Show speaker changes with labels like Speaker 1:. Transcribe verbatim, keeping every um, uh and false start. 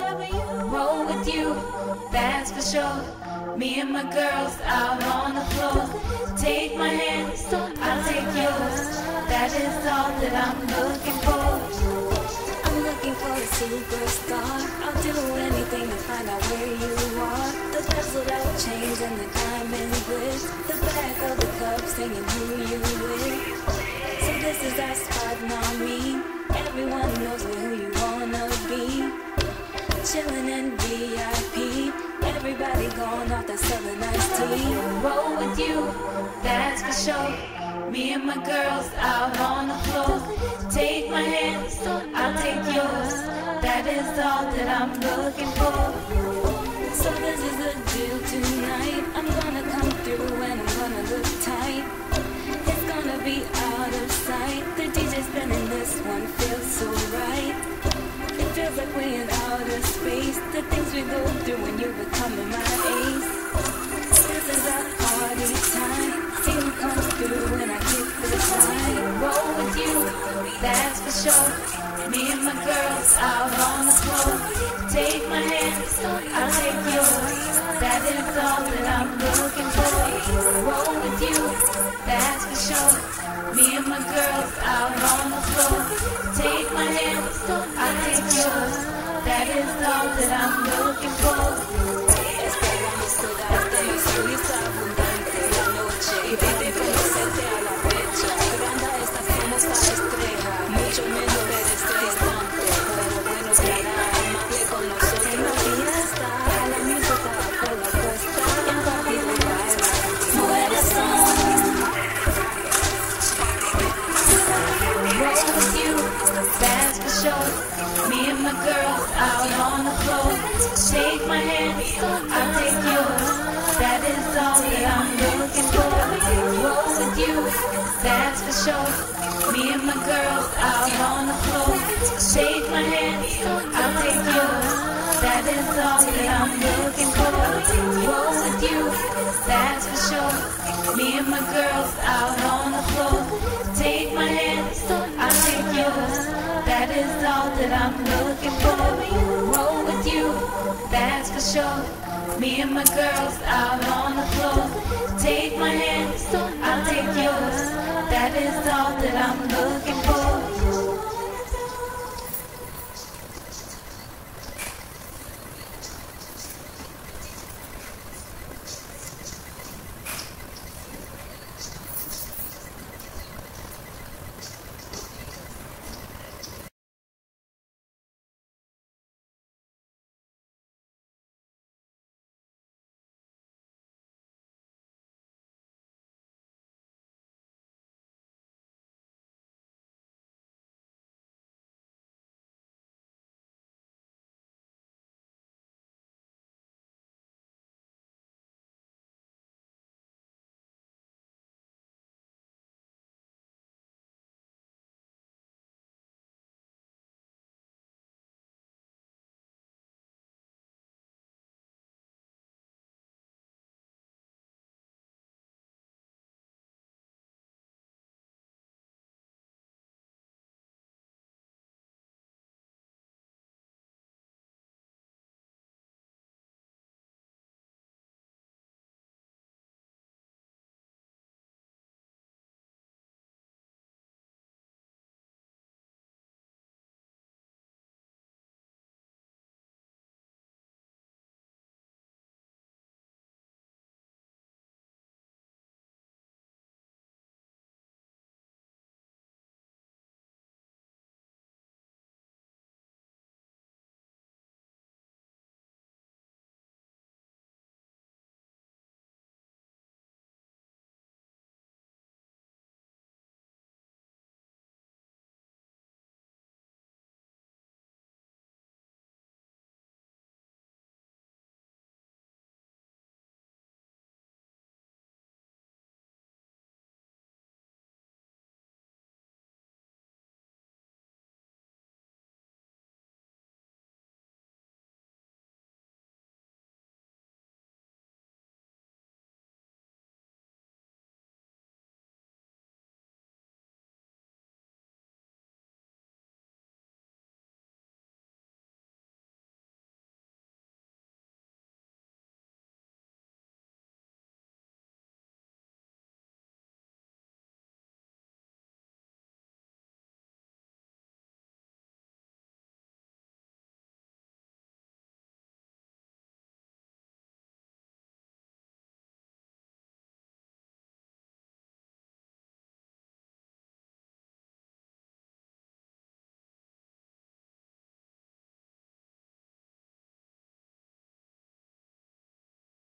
Speaker 1: roll with you, that's for sure. Me and my girls out on the floor. Take my hand, I'll take yours. That is all that I'm looking for.
Speaker 2: I'm looking for a superstar. I'll do anything to find out where you are. The bezeled out chains and the diamond bliss. The back of the club singing who you with. So this is our spot, not me. Everyone knows me who you wanna be. Chillin' in V I P. Everybody going off that Southern iced tea.
Speaker 1: Roll with you, that's for sure. Me and my girls out on the floor. Take my hand, I'll take yours. That is all that I'm looking for.
Speaker 2: So this is the deal tonight. I'm gonna come through and I'm gonna look tight. It's gonna be out of sight. The D J spinning this one feels so right. It feels like we're in outer space. The things we go through when you becoming my ace. This is our party time. See who comes through when I kick this line.
Speaker 1: Roll with you, that's for sure. Me and my girls out on the floor. Take my hand, I'll take yours. That is all that I'm looking for. Roll with you, that's for sure. Me and my girls out on the floor. Take my hand, I'll take yours. That is all that I'm looking for.
Speaker 2: Esperamos quedarte y solista abundante la noche. Y vive conocerte a la fecha. Granda esta somos la estrella. Mucho menos de este instante. Pero bueno, será amable con nosotros. En la fiesta, la música por la costa. En partir de baila. Corazón.
Speaker 1: Roll with you, that's for sure. Me and my girls out on the floor. Take my hand, I'll take yours. That is all that I'm looking for. Roll with you, that's for sure. Me and my girls out on the floor. Take my hand, I'll take yours. That is all that I'm looking for. Roll with you, that's for sure. Me and my girls out on the floor. Take my hand, I'll take yours. That is all that I'm looking for. Roll with you, that's for sure. Me and my girls out on the floor. Take my hand, I'll take yours. That is all that I'm looking for.